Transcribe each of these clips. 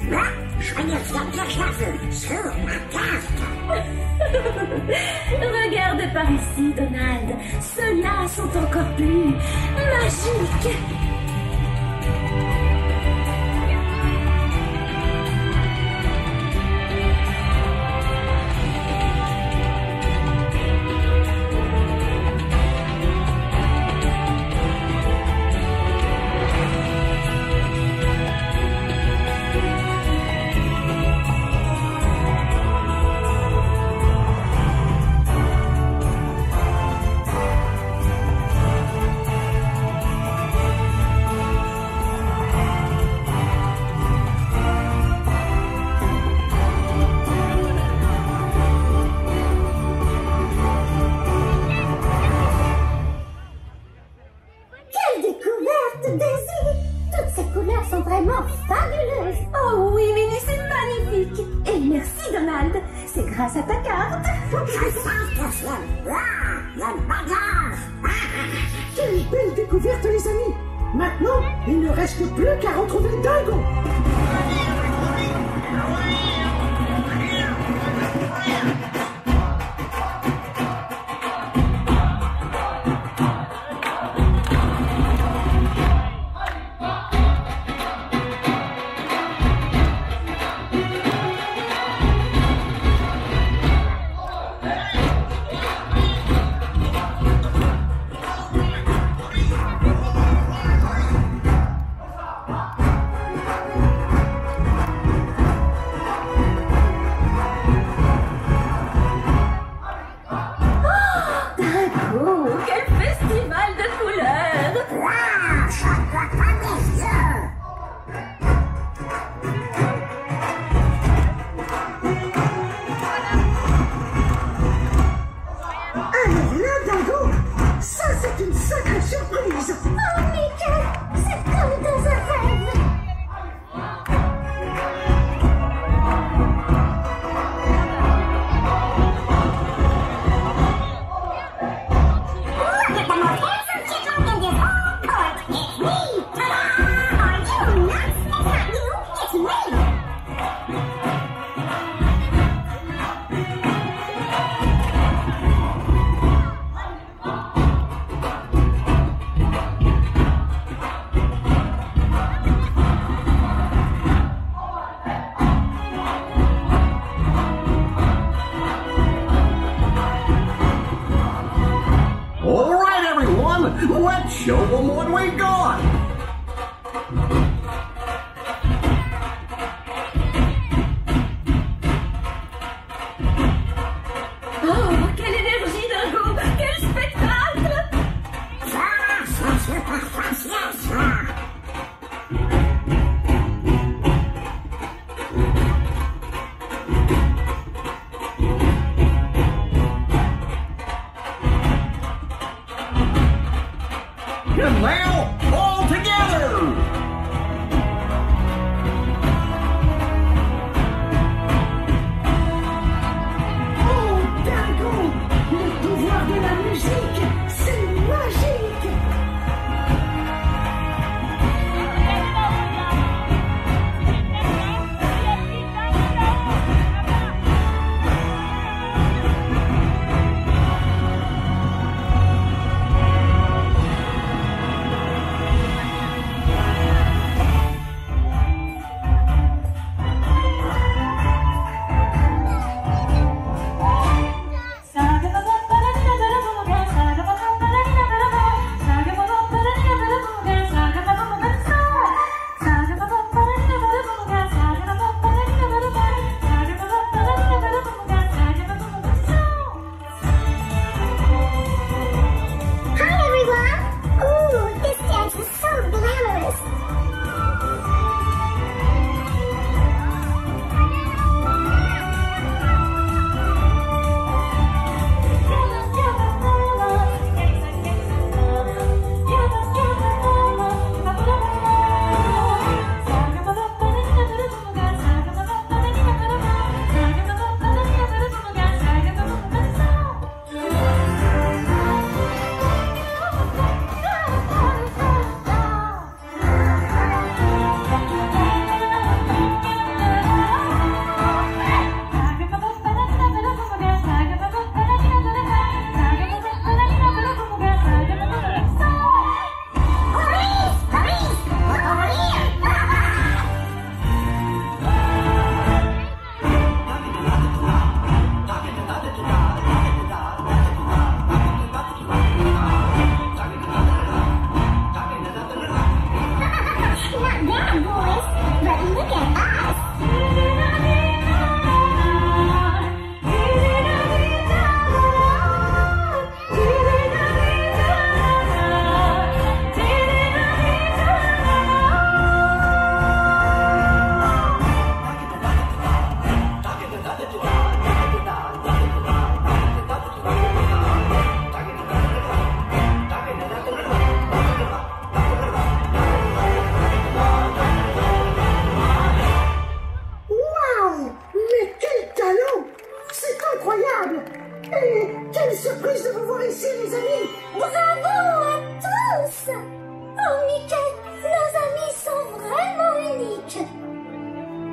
Moi, je regarde bien que sur ma carte. Regarde par ici, Donald. Ceux-là sont encore plus magiques. Toutes ces couleurs sont vraiment fabuleuses. Oh oui, Minnie, c'est magnifique. Et merci, Donald. C'est grâce à ta carte. Je pense que c'est moi, le bagage. Quelle belle découverte, les amis. Maintenant, il ne reste plus qu'à retrouver Dingo.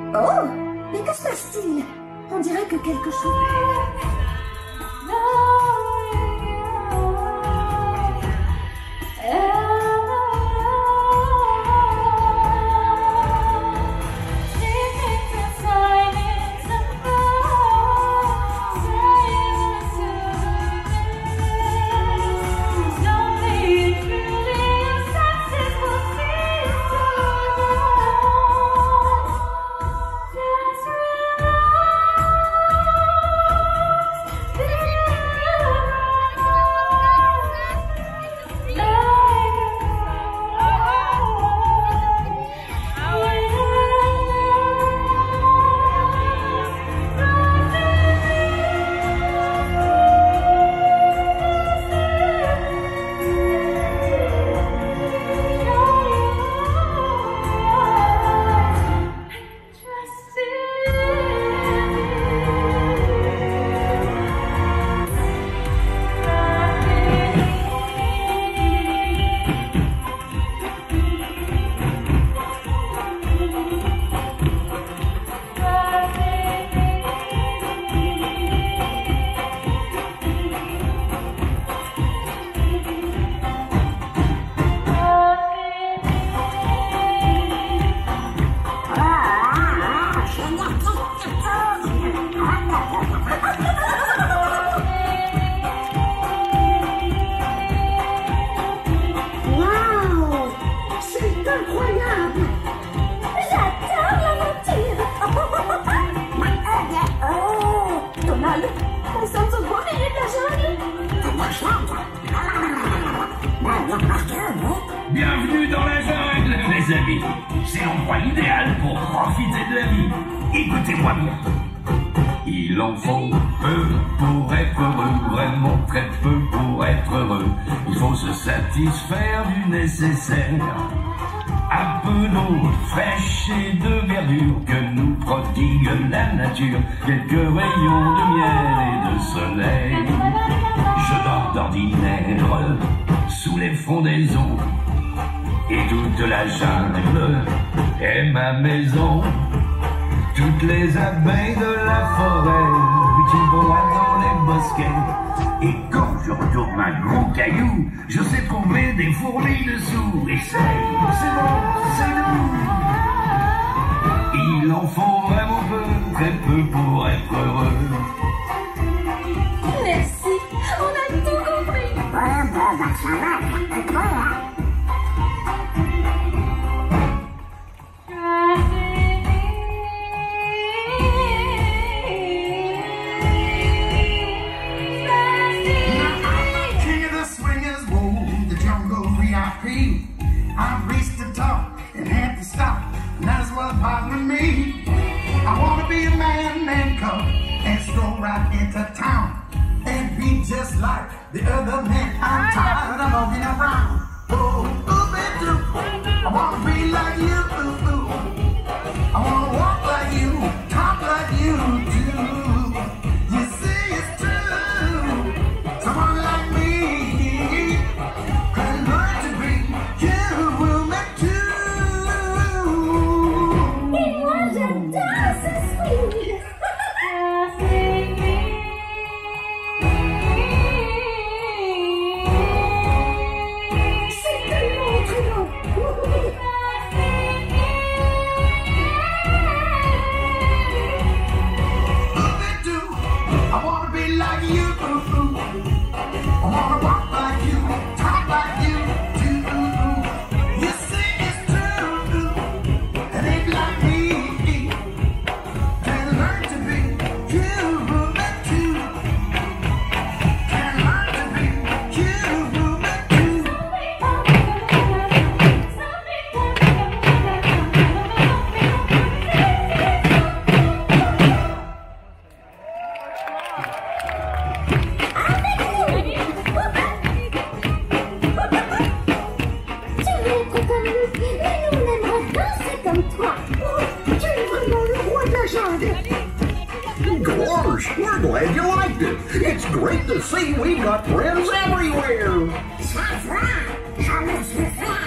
Oh, mais que se passe-t-il? On dirait que quelque chose... Bienvenue dans la jungle, les amis. C'est l'endroit idéal pour profiter de la vie. Écoutez-moi bien. Il en faut peu pour être heureux, vraiment très peu pour être heureux. Il faut se satisfaire du nécessaire. Un peu d'eau fraîche et de verdure que nous prodigue la nature. Quelques rayons de miel et de soleil. Je dors d'ordinaire sous les fondaisons. Et toute la jungle est ma maison. Toutes les abeilles de la forêt qui broient dans les bosquets. Et quand je retourne un gros caillou, je sais trouver des fourmis dessous. Et c'est bon, c'est nous. Il en faut vraiment peu, très peu pour être heureux. Merci, on a tout compris. Ça va, I've reached the top and had to stop, and that's what's bothering me. I want to be a man and come and stroll right into town and be just like the other men. I'm tired of walking around. I want to be like you. I want to walk like you, talk like you do. You see it's true. Someone like me can learn to be human too. Et moi j'adore ce swing. C'est tellement très beau. I wanna be like you. I wanna walk like you, talk like you do. You see it's true. It ain't like me. Can learn to be human too. Can learn to be human too. Tu veux être comme nous, mais nous on aimerait danser comme toi. Tu es vraiment le roi de la jungle. Gosh, we're glad you liked it. It's great to see we've got friends everywhere. ça me suffit.